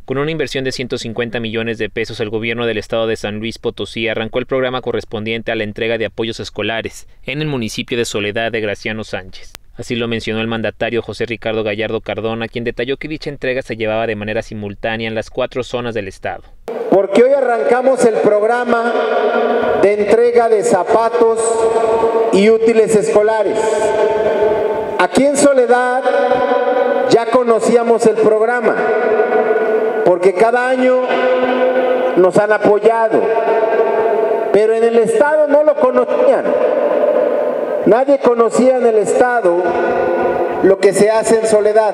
Con una inversión de 150 millones de pesos, el gobierno del estado de San Luis Potosí arrancó el programa correspondiente a la entrega de apoyos escolares en el municipio de Soledad de Graciano Sánchez. Así lo mencionó el mandatario José Ricardo Gallardo Cardona, quien detalló que dicha entrega se llevaba de manera simultánea en las 4 zonas del estado. Porque hoy arrancamos el programa de entrega de zapatos y útiles escolares. Aquí en Soledad ya conocíamos el programa, porque cada año nos han apoyado, pero en el estado no lo conocían. Nadie conocía en el estado lo que se hace en Soledad.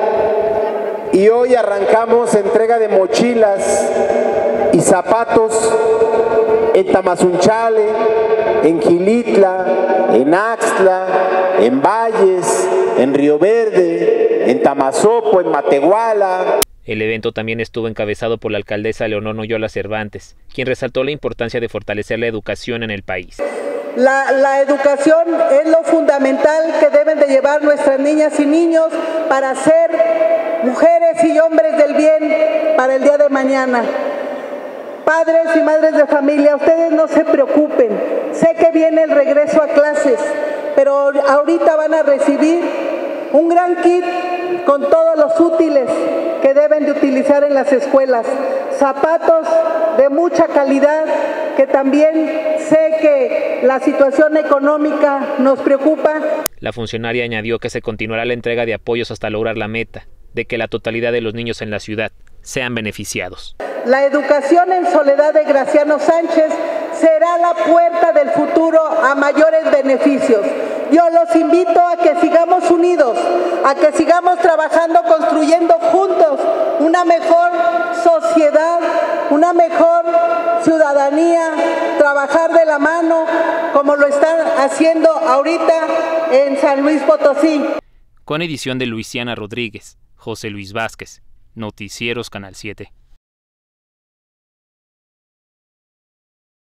Y hoy arrancamos entrega de mochilas y zapatos en Tamazunchale, en Gilitla, en Axtla, en Valles, en Río Verde, en Tamazopo, en Matehuala. El evento también estuvo encabezado por la alcaldesa Leonor Noyola Cervantes, quien resaltó la importancia de fortalecer la educación en el país. La educación es lo fundamental que deben de llevar nuestras niñas y niños para ser mujeres y hombres del bien para el día de mañana. Padres y madres de familia, ustedes no se preocupen. Sé que viene el regreso a clases, pero ahorita van a recibir un gran kit con todos los útiles que deben de utilizar en las escuelas. Zapatos de mucha calidad, que también sé que la situación económica nos preocupa. La funcionaria añadió que se continuará la entrega de apoyos hasta lograr la meta de que la totalidad de los niños en la ciudad sean beneficiados. La educación en Soledad de Graciano Sánchez será la puerta del futuro a mayores beneficios. Yo los invito a que sigamos unidos, a que sigamos trabajando, construyendo juntos una mejor sociedad, una mejor ciudadanía, trabajar de la mano como lo están haciendo ahorita en San Luis Potosí. Con edición de Luisiana Rodríguez, José Luis Vázquez, Noticieros Canal 7.